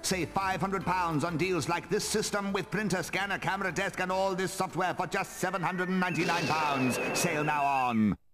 Save £500 on deals like this system with printer, scanner, camera desk and all this software for just £799. Sale now on